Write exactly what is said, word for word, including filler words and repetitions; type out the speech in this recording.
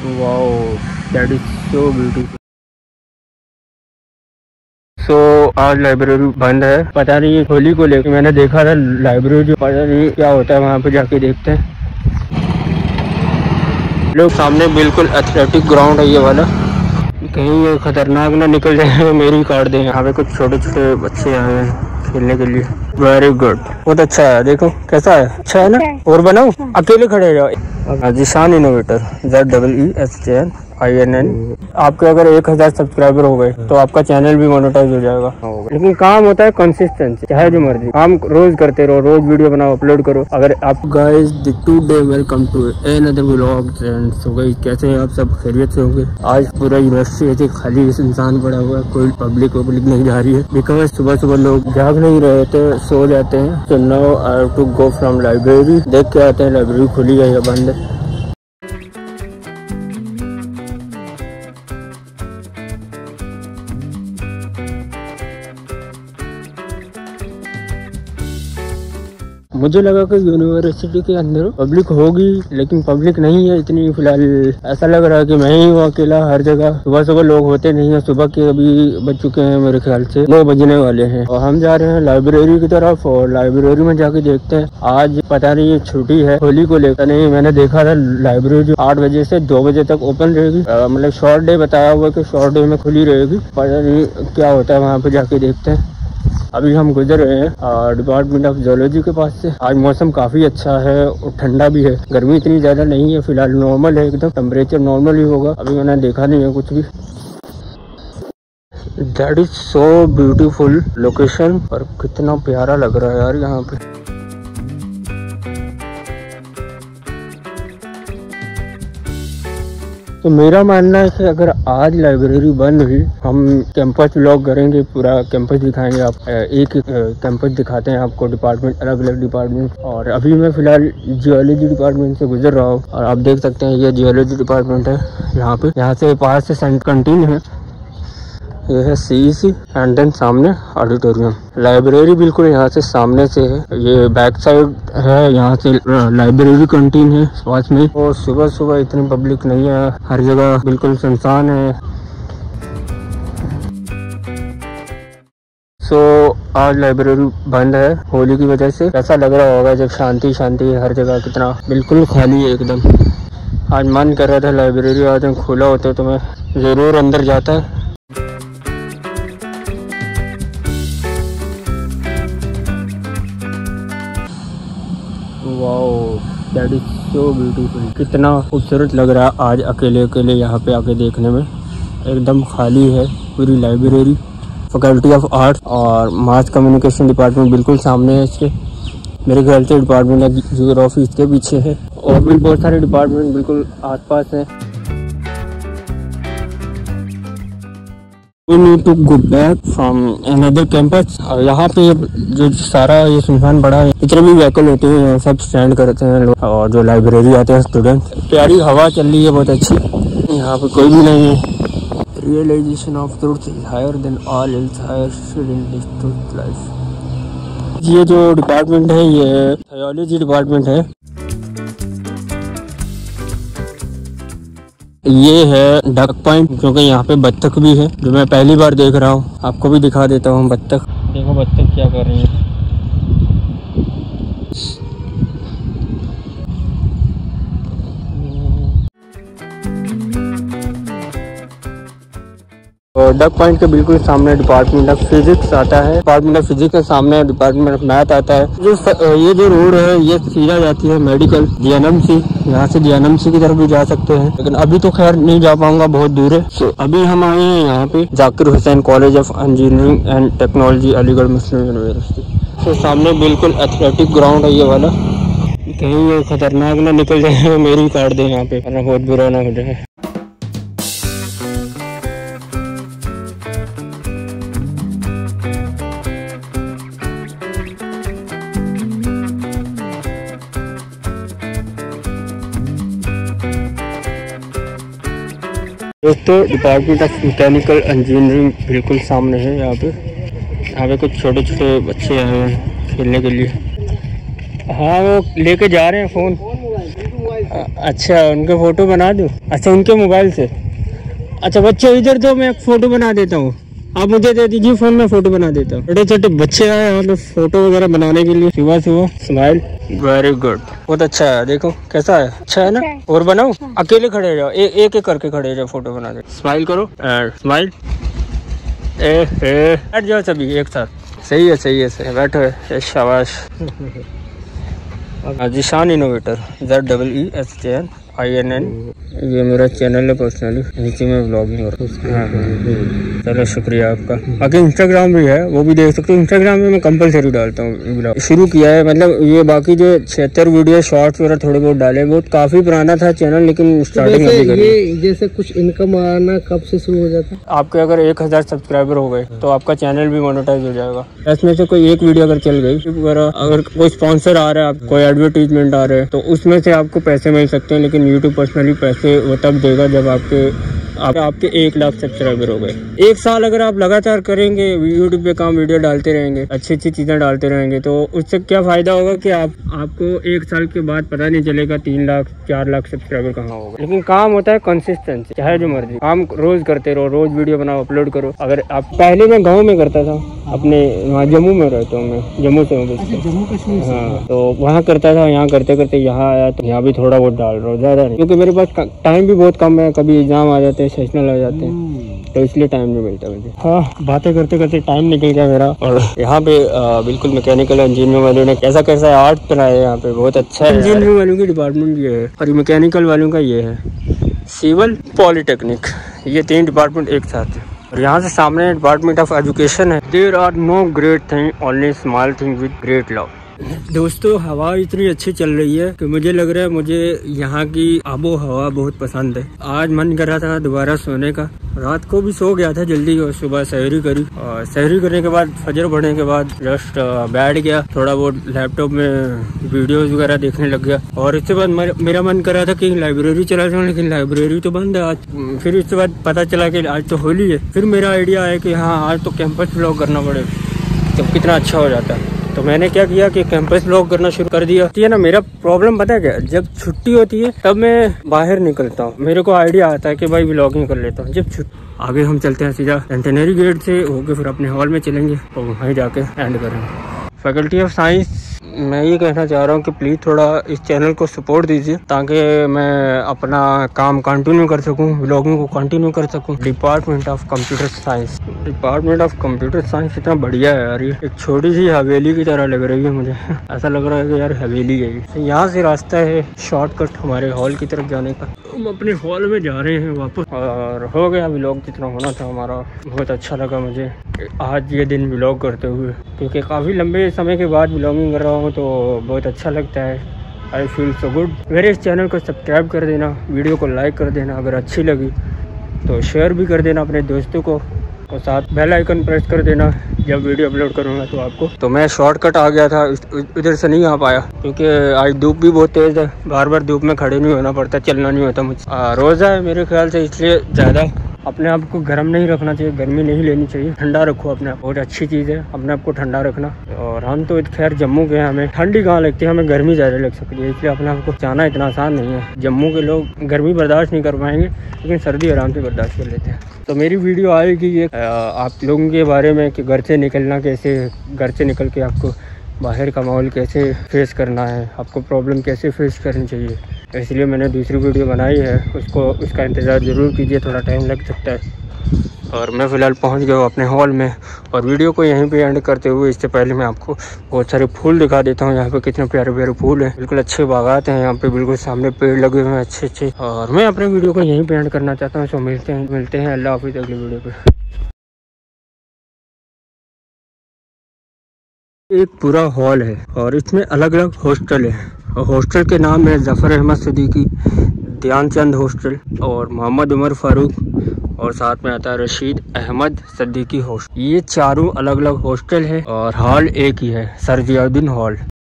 Wow, that is so beautiful. So आज library बंद है, पता नहीं होली को लेकर। मैंने देखा था लाइब्रेरी, पता नहीं क्या होता है, वहाँ पे जाके देखते हैं। लोग सामने बिल्कुल एथलेटिक ग्राउंड है ये वाला, कहीं ये खतरनाक ना निकल जाए मेरी काट दें। यहाँ पे कुछ छोटे छोटे बच्चे आए हैं खेलने के लिए। वेरी गुड, बहुत अच्छा है। देखो कैसा है, अच्छा है ना। और बनाओ, अकेले खड़े जाओ। Zishan innovator, Z double E S J N I N N. आपके अगर एक हजार सब्सक्राइबर हो गए तो आपका चैनल भी मोनेटाइज हो जाएगा। लेकिन काम होता है कंसिस्टेंसी, चाहे जो मर्जी काम रोज करते रहो, रोज वीडियो बनाओ, अपलोड करो। अगर आप guys today welcome to another vlog. So guys, कैसे हैं आप सब, खैरियत से होंगे। आज पूरा यूनिवर्सिटी ऐसे खाली इंसान पड़ा हुआ है, कोई पब्लिक पब्लिक नहीं जा रही है, बिकॉज सुबह सुबह लोग जाग नहीं रहे थे, सो जाते हैं। तो now I have to go from library, देख के आते हैं लाइब्रेरी खुली है या बंद है। मुझे लगा कि यूनिवर्सिटी के अंदर पब्लिक होगी, लेकिन पब्लिक नहीं है इतनी फिलहाल। ऐसा लग रहा है कि मैं ही हूँ अकेला हर जगह। सुबह सुबह लोग होते नहीं है, सुबह के अभी बज चुके हैं मेरे ख्याल से नौ बजने वाले हैं, और हम जा रहे हैं लाइब्रेरी की तरफ। और लाइब्रेरी में जाके देखते हैं, आज पता नहीं ये छुट्टी है होली को लेकर। नहीं, मैंने देखा था लाइब्रेरी आठ बजे से दो बजे तक ओपन रहेगी, मतलब शॉर्ट डे बताया हुआ कि शॉर्ट डे में खुली रहेगी। पता नहीं क्या होता है, वहाँ पे जाके देखते हैं। अभी हम गुजर रहे हैं डिपार्टमेंट ऑफ जियोलॉजी के पास से। आज मौसम काफी अच्छा है और ठंडा भी है, गर्मी इतनी ज्यादा नहीं है फिलहाल, नॉर्मल है एकदम, टेम्परेचर नॉर्मल ही होगा। अभी मैंने देखा नहीं है कुछ भी। That is so beautiful location, और कितना प्यारा लग रहा है यार यहाँ पे। तो मेरा मानना है कि अगर आज लाइब्रेरी बंद हुई, हम कैंपस व्लॉग करेंगे, पूरा कैंपस दिखाएंगे। आप एक कैंपस दिखाते हैं आपको, डिपार्टमेंट, अलग अलग डिपार्टमेंट। और अभी मैं फिलहाल जियोलॉजी डिपार्टमेंट से गुजर रहा हूँ, और आप देख सकते हैं ये जियोलॉजी डिपार्टमेंट है। यहाँ पे यहाँ से पास से सेंट कैंटीन है, ये है C E C, and then सामने ऑडिटोरियम। लाइब्रेरी बिल्कुल यहाँ से सामने से है, ये बैक साइड है, यहाँ से लाइब्रेरी कैंटीन है पास में। और सुबह सुबह इतनी पब्लिक नहीं है, हर जगह बिल्कुल सुनसान है। सो so, आज लाइब्रेरी बंद है होली की वजह से। कैसा लग रहा होगा जब शांति शांति है हर जगह, कितना बिल्कुल खाली है एकदम। आज मन कर रहा था लाइब्रेरी आज खुला होता तो मैं जरूर अंदर जाता। Wow, that is so beautiful. कितना खूबसूरत लग रहा है आज अकेले अकेले यहाँ पे आके देखने में। एकदम खाली है पूरी लाइब्रेरी। फैकल्टी ऑफ आर्ट्स और मास कम्युनिकेशन डिपार्टमेंट बिल्कुल सामने है इसके। मेरे ख्याल से डिपार्टमेंट ऑफ जियोग्राफी इसके पीछे है, और भी बहुत सारे डिपार्टमेंट बिल्कुल आसपास है। We need to go back from another campus। और यहाँ पे जो सारा ये सुनसान बड़ा है, जितने भी व्हीकल होते हैं सब स्टैंड करते हैं लोग, और जो लाइब्रेरी आते हैं स्टूडेंट। प्यारी हवा चल रही है बहुत अच्छी, यहाँ पे कोई भी नहीं है। Realization of truth is higher than all else higher in this truth life. ये जो डिपार्टमेंट है ये जियोलॉजी डिपार्टमेंट है। ये है डक पॉइंट, क्योंकि यहाँ पे बत्तख भी है, जो मैं पहली बार देख रहा हूँ। आपको भी दिखा देता हूँ बत्तख। देखो बत्तख क्या कर रही है। डक पॉइंट के बिल्कुल सामने डिपार्टमेंट ऑफ फिजिक्स आता है। डिपार्टमेंट ऑफ फिजिक्स के सामने डिपार्टमेंट ऑफ मैथ आता है। जो ये जो रोड है ये सीधा जाती है medical D N M C. यहाँ से डी एन एम सी की तरफ भी जा सकते हैं, लेकिन अभी तो खैर नहीं जा पाऊंगा, बहुत दूर है। तो अभी हम आए हैं यहाँ पे Zakir Hussain college of engineering and technology, Aligarh Muslim university. तो सामने बिल्कुल एथलेटिक ग्राउंड है ये वाला, कहीं ये खतरनाक ना निकल जाए मेरी काट दे यहाँ पे, वरना बहुत बुरा ना हो जाए। दोस्तों डिपार्टमेंट ऑफ मैकेनिकल इंजीनियरिंग बिल्कुल सामने है। यहाँ पे यहाँ पे कुछ छोटे छोटे बच्चे आए हैं खेलने के लिए। हाँ वो लेके जा रहे हैं फ़ोन। अच्छा उनके फोटो बना दूँ? अच्छा उनके मोबाइल से। अच्छा बच्चे इधर दो, मैं फोटो बना देता हूँ। आप मुझे दे दीजिए फोन में, फोटो बना देता हूँ। छोटे छोटे बच्चे आए हैं मतलब फोटो वगैरह बनाने के लिए सुबह सुबह। स्माइल वेरी गुड, बहुत अच्छा है। देखो कैसा है, अच्छा है ना? और बनाओ, अकेले खड़े जाओ, ए, एक एक करके खड़े जाओ, फोटो बना दे। स्माइल करो, स्माइल। ए ए बैठ जाओ सभी एक साथ। सही है सही है सही है, बैठो है, शाबाश। Zishan innovator, Z double E S J N I N N. ये मेरा चैनल है पर्सनली, नीचे में ब्लॉगिंग और हाँ चलो शुक्रिया आपका। बाकी इंस्टाग्राम भी है, वो भी देख सकते हो। इंस्टाग्राम में मैं कंपलसरी डालता हूँ ब्लॉग, शुरू किया है। मतलब ये बाकी जो छिहत्तर वीडियो शॉर्ट्स वगैरह थोड़े बहुत डाले, बहुत काफी पुराना था चैनल, लेकिन स्टार्टिंग अभी करी। ये जैसे कुछ इनकम आना कब से शुरू हो जाता है? आपके अगर एक हजार सब्सक्राइबर हो गए तो आपका चैनल भी मोनेटाइज हो जाएगा। इसमें से कोई एक वीडियो अगर चल गई, अगर कोई स्पॉन्सर आ रहा है, कोई एडवर्टीजमेंट आ रहे हैं, तो उसमें से आपको पैसे मिल सकते हैं। लेकिन यूट्यूब पर्सनली पैसे वो तब देगा जब आपके आप, आपके एक लाख सब्सक्राइबर हो गए। एक साल अगर आप लगातार करेंगे यूट्यूब पे काम, वीडियो डालते रहेंगे, अच्छी अच्छी चीजें डालते रहेंगे, तो उससे क्या फायदा होगा कि आप आपको एक साल के बाद पता नहीं चलेगा तीन लाख चार लाख सब्सक्राइबर कहाँ होगा। लेकिन काम होता है कंसिस्टेंसी, चाहे जो मर्जी काम रोज करते रहो, रोज वीडियो बनाओ, अपलोड करो। अगर आप पहले मैं गाँव में करता था, अपने वहाँ जम्मू में रहता हूँ मैं, जम्मू से हूँ। जम्मू कश्मीर? हाँ, तो वहाँ करता था, यहाँ करते करते यहाँ आया तो यहाँ भी थोड़ा बहुत डाल रहा हूँ, ज्यादा नहीं, क्योंकि मेरे पास टाइम भी बहुत कम है। कभी एग्जाम आ जाते हैं, सेशनल आ जाते हैं, तो इसलिए टाइम नहीं मिलता मुझे। हाँ, बातें करते करते टाइम निकल गया मेरा। और यहाँ पे आ, बिल्कुल मैकेनिकल इंजीनियर वालों ने कैसा कैसा आर्ट बनाया है यहाँ पे, बहुत अच्छा है। इंजीनियरिंग वालों की डिपार्टमेंट ये है और मैकेनिकल वालों का ये है सिविल पॉलिटेक्निक, ये तीन डिपार्टमेंट एक साथ है। और यहाँ से सामने डिपार्टमेंट ऑफ एजुकेशन है। There are no great thing, only small thing with great love. दोस्तों हवा इतनी अच्छी चल रही है कि मुझे लग रहा है मुझे यहाँ की आबो हवा बहुत पसंद है। आज मन कर रहा था दोबारा सोने का, रात को भी सो गया था जल्दी और सुबह सहरी करी, और सहरी करने के बाद फजर पढ़ने के बाद जस्ट बैठ गया, थोड़ा बहुत लैपटॉप में वीडियोस वगैरह देखने लग गया। और इसके बाद मेरा मन कर रहा था कि लाइब्रेरी चला जाऊँ, लेकिन लाइब्रेरी तो बंद है आज। फिर इसके बाद पता चला कि आज तो होली है। फिर मेरा आइडिया आया कि हाँ आज तो कैंपस ब्लॉग करना पड़ेगा, तो कितना अच्छा हो जाता है। तो मैंने क्या किया कि कैंपस ब्लॉग करना शुरू कर दिया। ये ना मेरा प्रॉब्लम पता है क्या, जब छुट्टी होती है तब मैं बाहर निकलता हूँ, मेरे को आइडिया आता है कि भाई व्लॉगिंग कर लेता हूँ। जब छुट्टी आगे हम चलते हैं सीधा सेंटेनरी गेट से होके फिर अपने हॉल में चलेंगे और वहीं जाके एंड करेंगे। फैकल्टी ऑफ साइंस, मैं ये कहना चाह रहा हूँ कि प्लीज़ थोड़ा इस चैनल को सपोर्ट दीजिए ताकि मैं अपना काम कंटिन्यू कर सकूँ, व्लॉगिंग को कंटिन्यू कर सकूँ। Department of computer science, department of computer science इतना बढ़िया है यार, ये एक छोटी सी हवेली की तरह लग रही है मुझे। ऐसा लग रहा है कि यार हवेली है ये। यहाँ से रास्ता है शॉर्टकट हमारे हॉल की तरफ जाने का। हम अपने हॉल में जा रहे हैं वापस, और हो गया व्लॉग जितना होना था हमारा। बहुत अच्छा लगा मुझे आज ये दिन व्लॉग करते हुए, क्योंकि काफ़ी लंबे समय के बाद व्लॉगिंग कर रहा हूँ तो बहुत अच्छा लगता है। I feel so good. मेरे इस चैनल को सब्सक्राइब कर देना, वीडियो को लाइक कर देना, अगर अच्छी लगी तो शेयर भी कर देना अपने दोस्तों को, और साथ बेल आइकन प्रेस कर देना जब वीडियो अपलोड करूँगा तो आपको। तो मैं शॉर्टकट आ गया था, इधर से नहीं आ पाया क्योंकि आज धूप भी बहुत तेज़ है, बार बार धूप में खड़े नहीं होना पड़ता, चलना नहीं होता मुझे। रोज़ा है मेरे ख्याल से, इसलिए ज़्यादा अपने आप को गर्म नहीं रखना चाहिए, गर्मी नहीं लेनी चाहिए, ठंडा रखो अपने आप, बहुत अच्छी चीज़ है अपने आप को ठंडा रखना। और हम तो खैर जम्मू के हैं, हमें ठंडी कहाँ लगती है, हमें गर्मी ज़्यादा लग सकती है, इसलिए अपने आप को जाना इतना आसान नहीं है। जम्मू के लोग गर्मी बर्दाश्त नहीं कर पाएंगे, लेकिन सर्दी आराम से बर्दाश्त कर लेते हैं। तो मेरी वीडियो आएगी ये आप लोगों के बारे में कि घर से निकलना कैसे, घर से निकल के आपको बाहर का माहौल कैसे फेस करना है, आपको प्रॉब्लम कैसे फेस करनी चाहिए। इसलिए मैंने दूसरी वीडियो बनाई है, उसको उसका इंतज़ार ज़रूर कीजिए, थोड़ा टाइम लग सकता है। और मैं फ़िलहाल पहुंच गया हूँ अपने हॉल में, और वीडियो को यहीं पे एंड करते हुए इससे पहले मैं आपको बहुत सारे फूल दिखा देता हूँ। यहाँ पे कितने प्यारे प्यारे फूल हैं, बिल्कुल अच्छे बागात हैं यहाँ पे, बिल्कुल सामने पेड़ लगे हुए हैं अच्छे अच्छे। और मैं अपने वीडियो को यहीं पे एंड करना चाहता हूँ। सो मिलते हैं मिलते हैं अल्लाह हाफिज़ अगली वीडियो पे। एक पूरा हॉल है और इसमें अलग अलग हॉस्टल है, और हॉस्टल के नाम है जफ़र अहमद सिद्दीकी, ध्यानचंद हॉस्टल और मोहम्मद उमर फारूक, और साथ में आता है रशीद अहमद सिद्दीकी हॉस्टल। ये चारों अलग अलग हॉस्टल है और हॉल एक ही है, सर जियाउद्दीन हॉल।